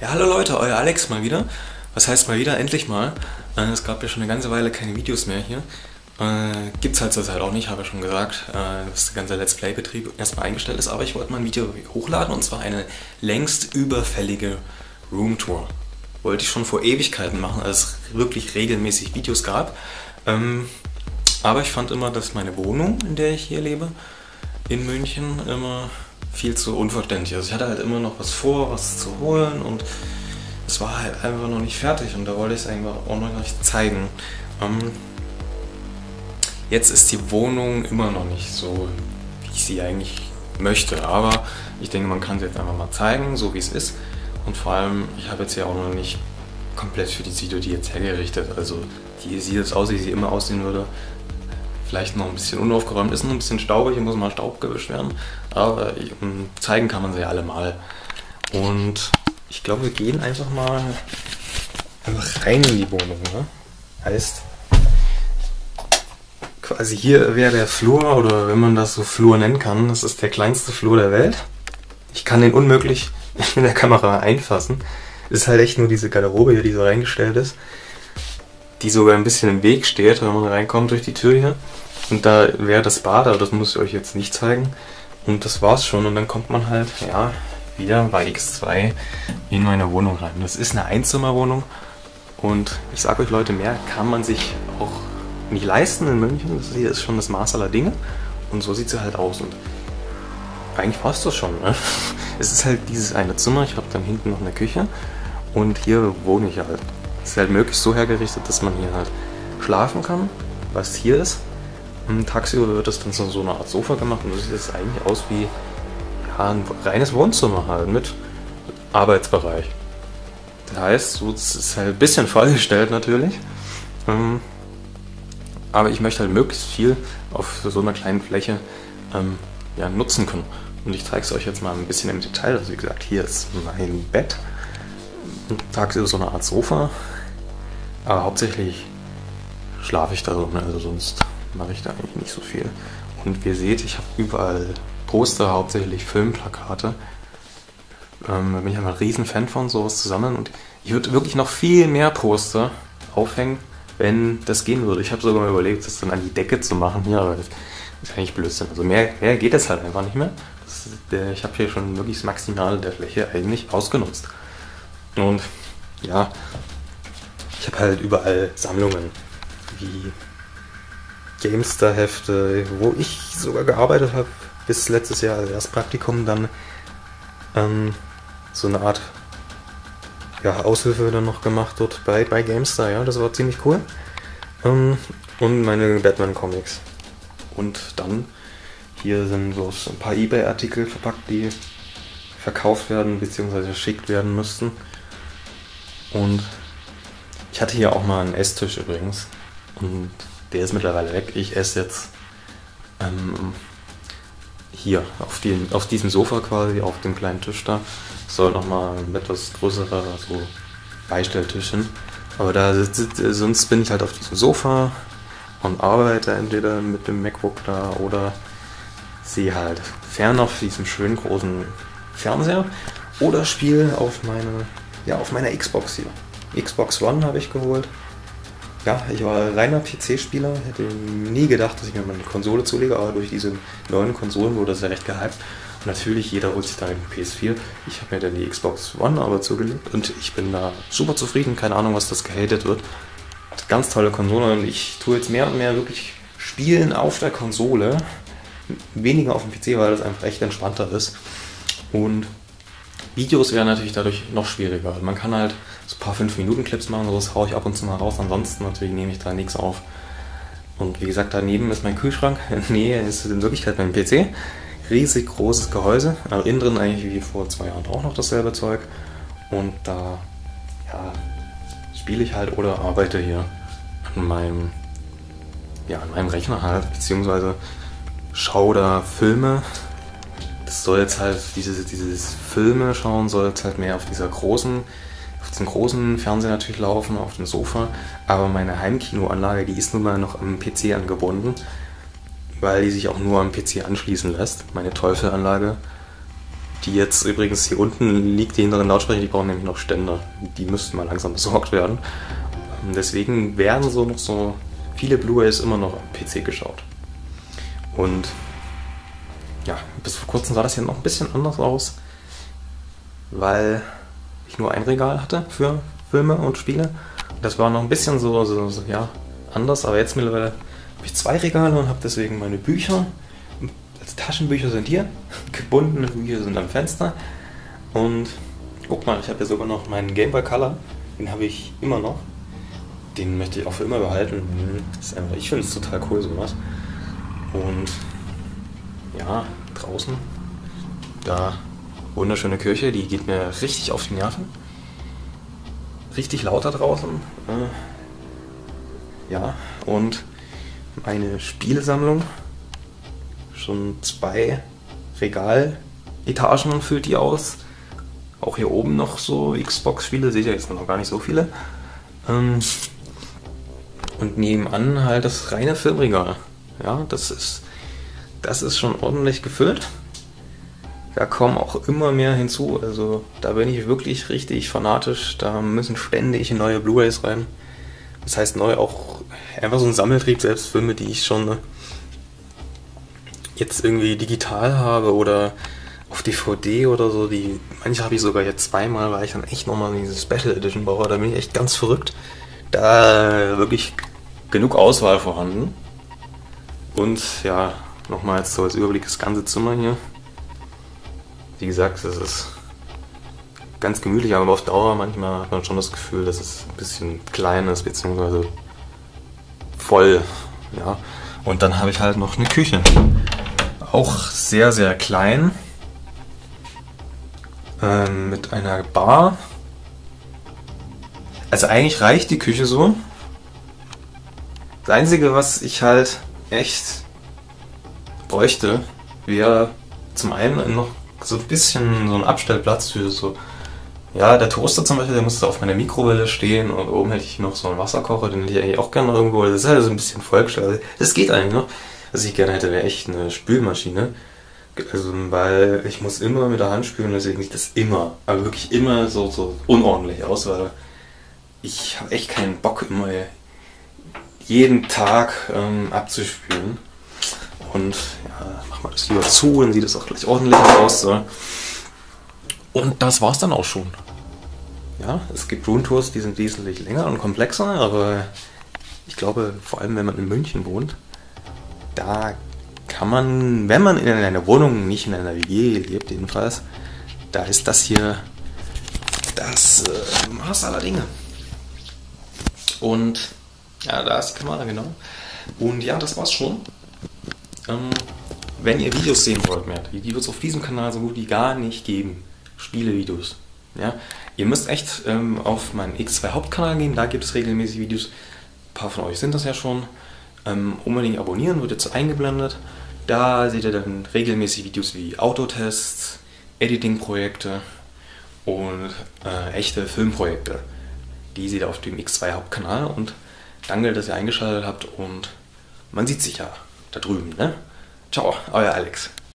Ja, hallo Leute, euer Alex mal wieder. Was heißt mal wieder? Endlich mal. Es gab ja schon eine ganze Weile keine Videos mehr hier. Gibt's halt zurzeit auch nicht, habe ich schon gesagt, dass der ganze Let's Play-Betrieb erstmal eingestellt ist. Aber ich wollte mal ein Video hochladen und zwar eine längst überfällige Roomtour. Wollte ich schon vor Ewigkeiten machen, als es wirklich regelmäßig Videos gab. Aber ich fand immer, dass meine Wohnung, in der ich hier lebe, in München, immer viel zu unverständlich. Also ich hatte halt immer noch was vor, was zu holen und es war halt einfach noch nicht fertig und da wollte ich es einfach auch noch nicht zeigen. Jetzt ist die Wohnung immer noch nicht so, wie ich sie eigentlich möchte, aber ich denke, man kann sie jetzt einfach mal zeigen, so wie es ist. Und vor allem, ich habe jetzt ja auch noch nicht komplett für die Video die jetzt hergerichtet. Also die sieht jetzt aus, wie sie immer aussehen würde. Vielleicht noch ein bisschen unaufgeräumt, ist noch ein bisschen staubig, hier muss mal Staub gewischt werden. Aber zeigen kann man sie ja alle mal. Und ich glaube, wir gehen einfach mal rein in die Wohnung. Ne? Heißt, quasi hier wäre der Flur, oder wenn man das so Flur nennen kann, das ist der kleinste Flur der Welt. Ich kann den unmöglich mit der Kamera einfassen. Es ist halt echt nur diese Garderobe hier, die so reingestellt ist, die sogar ein bisschen im Weg steht, wenn man reinkommt durch die Tür hier. Und da wäre das Bad, aber das muss ich euch jetzt nicht zeigen. Und das war's schon. Und dann kommt man halt, ja, wieder bei X2 in meine Wohnung rein. Das ist eine Einzimmerwohnung. Und ich sage euch Leute, mehr kann man sich auch nicht leisten in München. Das hier ist schon das Maß aller Dinge. Und so sieht sie halt aus. Und eigentlich passt das schon, ne? Es ist halt dieses eine Zimmer. Ich habe dann hinten noch eine Küche. Und hier wohne ich halt. Es ist halt möglichst so hergerichtet, dass man hier halt schlafen kann, was hier ist. Und tagsüber wird das dann so eine Art Sofa gemacht und so sieht es eigentlich aus wie ja, ein reines Wohnzimmer halt mit Arbeitsbereich. Das heißt, so, es ist halt ein bisschen vollgestellt natürlich. Aber ich möchte halt möglichst viel auf so einer kleinen Fläche ja, nutzen können. Und ich zeige es euch jetzt mal ein bisschen im Detail. Also wie gesagt, hier ist mein Bett. Tagsüber so eine Art Sofa. Aber hauptsächlich schlafe ich da so, ne? Also sonst mache ich da eigentlich nicht so viel. Und wie ihr seht, ich habe überall Poster, hauptsächlich Filmplakate. Da bin ich einfach ein riesen Fan von, sowas zu sammeln. Und ich würde wirklich noch viel mehr Poster aufhängen, wenn das gehen würde. Ich habe sogar mal überlegt, das dann an die Decke zu machen hier, aber das ist eigentlich Blödsinn. Also mehr geht das halt einfach nicht mehr. Ich habe hier schon wirklich das Maximale der Fläche eigentlich ausgenutzt. Und ja, ich habe halt überall Sammlungen wie GameStar-Hefte, wo ich sogar gearbeitet habe, bis letztes Jahr als Erstpraktikum dann so eine Art ja, Aushilfe dann noch gemacht dort bei GameStar, ja, das war ziemlich cool. Und meine Batman-Comics. Und dann hier sind so ein paar eBay-Artikel verpackt, die verkauft werden bzw. verschickt werden müssten. Und ich hatte hier auch mal einen Esstisch übrigens. Und der ist mittlerweile weg. Ich esse jetzt hier auf diesem Sofa quasi, auf dem kleinen Tisch da. Soll nochmal ein etwas größerer so Beistelltisch hin. Aber sonst bin ich halt auf diesem Sofa und arbeite entweder mit dem MacBook da oder sehe halt fern auf diesem schönen großen Fernseher oder spiele auf meiner Xbox hier. Xbox One habe ich geholt. Ja, ich war reiner PC-Spieler, hätte nie gedacht, dass ich mir mal eine Konsole zulege, aber durch diese neuen Konsolen wurde das ja recht gehypt. Und natürlich, jeder holt sich da eine PS4. Ich habe mir dann die Xbox One aber zugelegt und ich bin da super zufrieden, keine Ahnung, was das gehatet wird. Ganz tolle Konsole und ich tue jetzt mehr und mehr wirklich Spielen auf der Konsole, weniger auf dem PC, weil das einfach echt entspannter ist. Und Videos wären natürlich dadurch noch schwieriger. Man kann halt so ein paar 5-Minuten-Clips machen, sowas haue ich ab und zu mal raus. Ansonsten natürlich nehme ich da nichts auf. Und wie gesagt, daneben ist mein Kühlschrank. Nee, ist in Wirklichkeit mein PC. Riesig großes Gehäuse. Also innen drin eigentlich wie vor 2 Jahren auch noch dasselbe Zeug. Und da ja, spiele ich halt oder arbeite hier an meinem Rechner halt, beziehungsweise schaue da Filme. Das soll jetzt halt, dieses Filme schauen soll jetzt halt mehr auf diesem großen Fernseher natürlich laufen, auf dem Sofa. Aber meine Heimkinoanlage, die ist nun mal noch am PC angebunden, weil die sich auch nur am PC anschließen lässt. Meine Teufelanlage, Die jetzt übrigens hier unten liegt, die hinteren Lautsprecher, die brauchen nämlich noch Ständer. Die müssten mal langsam besorgt werden. Deswegen werden so noch so viele Blu-rays immer noch am PC geschaut. Und ja, bis vor kurzem sah das hier noch ein bisschen anders aus, weil ich nur ein Regal hatte für Filme und Spiele. Das war noch ein bisschen so ja, anders, aber jetzt mittlerweile habe ich 2 Regale und habe deswegen meine Bücher. Also Taschenbücher sind hier, gebundene Bücher sind am Fenster. Und guck mal, ich habe ja sogar noch meinen Game Boy Color, den habe ich immer noch. Den möchte ich auch für immer behalten. Ich finde es total cool, sowas. Und ja, draußen, da wunderschöne Kirche, die geht mir richtig auf die Nerven. Richtig laut da draußen. Ja, und meine Spielesammlung, schon 2 Regaletagen füllt die aus. Auch hier oben noch so Xbox-Spiele, seht ihr jetzt noch gar nicht so viele. Und nebenan halt das reine Filmregal. Ja, das ist schon ordentlich gefüllt. Da kommen auch immer mehr hinzu. Also da bin ich wirklich richtig fanatisch. Da müssen ständig neue Blu-rays rein. Das heißt neu auch einfach so ein Sammeltrieb, selbst Filme, die ich schon jetzt irgendwie digital habe oder auf DVD oder so. Manche habe ich sogar jetzt 2-mal, weil ich dann echt nochmal diese Special Edition brauche. Da bin ich echt ganz verrückt. Da wirklich genug Auswahl vorhanden. Und ja, nochmals so als Überblick das ganze Zimmer hier. Wie gesagt, es ist ganz gemütlich, aber auf Dauer manchmal hat man schon das Gefühl, dass es ein bisschen klein ist, beziehungsweise voll. Ja. Und dann habe ich halt noch eine Küche. Auch sehr, sehr klein. Mit einer Bar. Also eigentlich reicht die Küche so. Das Einzige, was ich halt echt bräuchte, wäre zum einen noch so ein bisschen so ein Abstellplatz für so, ja, der Toaster zum Beispiel, der musste auf meiner Mikrowelle stehen und oben hätte ich noch so einen Wasserkocher, den hätte ich eigentlich auch gerne irgendwo, das ist halt so ein bisschen vollgestellt. Das geht eigentlich noch. Was ich gerne hätte, wäre echt eine Spülmaschine. Also, weil ich muss immer mit der Hand spülen, deswegen sieht das immer, aber wirklich immer so unordentlich aus, weil ich habe echt keinen Bock, immer jeden Tag abzuspülen. Und ja, mach mal das lieber zu, dann sieht es auch gleich ordentlicher aus. So. Und das war's dann auch schon. Ja, es gibt Roomtours, die sind wesentlich länger und komplexer, aber ich glaube, vor allem wenn man in München wohnt, da kann man, wenn man in einer Wohnung, nicht in einer WG lebt jedenfalls, da ist das hier das Maß aller Dinge. Und ja, da ist die Kamera, genau. Und ja, das war's schon. Wenn ihr Videos sehen wollt, mehr, die wird es auf diesem Kanal so gut wie gar nicht geben. Spielevideos. Ja? Ihr müsst echt auf meinen X2 Hauptkanal gehen, da gibt es regelmäßig Videos. Ein paar von euch sind das ja schon. Unbedingt abonnieren, wird jetzt eingeblendet. Da seht ihr dann regelmäßig Videos wie Autotests, Editing-Projekte und echte Filmprojekte. Die seht ihr auf dem X2 Hauptkanal und danke, dass ihr eingeschaltet habt und man sieht sich ja da drüben, ne? Ciao, euer Alex.